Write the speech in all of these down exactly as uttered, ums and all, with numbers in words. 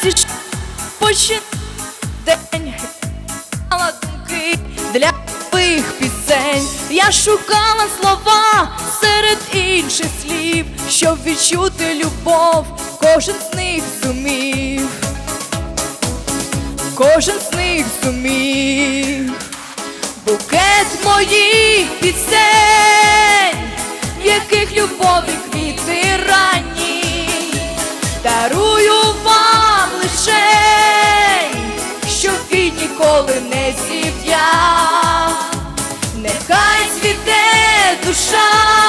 радість починає день. Мала думки для нових пісень. Я шукала слова серед інших слів, щоб відчути любов, кожен з них зумів. Кожен з них зумів. Букет моїх пісень, в яких любові квіти ранні, дарую вам лишень, щоб він ніколи не зів'яв. Нехай цвіте душа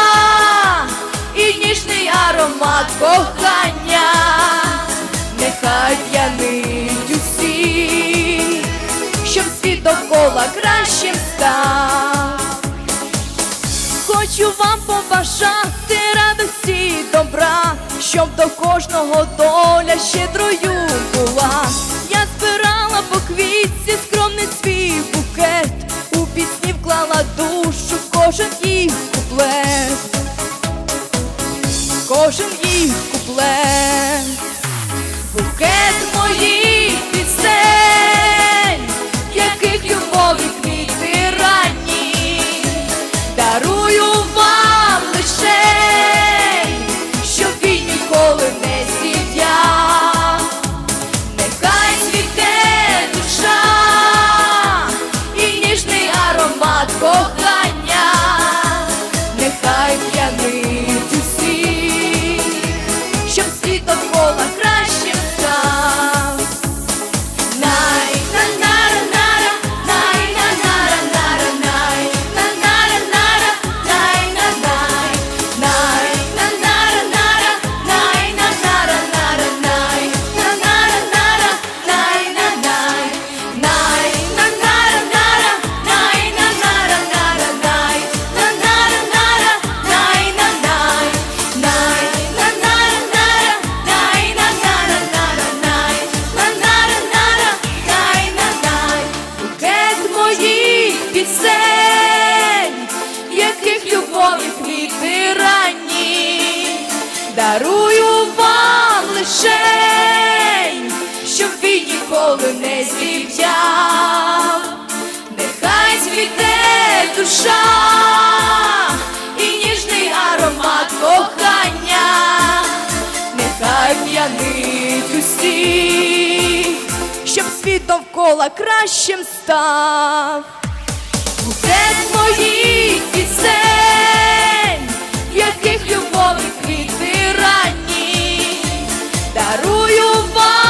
і ніжний аромат кохання, нехай п'янить усі, щоб світ довкола кращим став. Хочу вам побажати радості й добра, щоб до кожного доля щедрою була. Я збирала по квітці скромний свій букет, у пісні вклала душу в кожен їх куплет, кожен їх куплет. Букет моїх пісень, в яких любові квіти ранні, дарую вам лишень, щоб він ніколи не зів'яв. Нехай цвіте душа і ніжний аромат кохання, нехай п'янить усі, щоб світ довкола кращим став. Пісень, в яких любові квіти ранні, дарую вам лишень, щоб він ніколи не зів'яв. Нехай цвіте душа і ніжний аромат кохання, нехай п'янить усіх, щоб світ довкола кращим став. Букет моїх пісень, в яких любові квіти ранні, дарую вам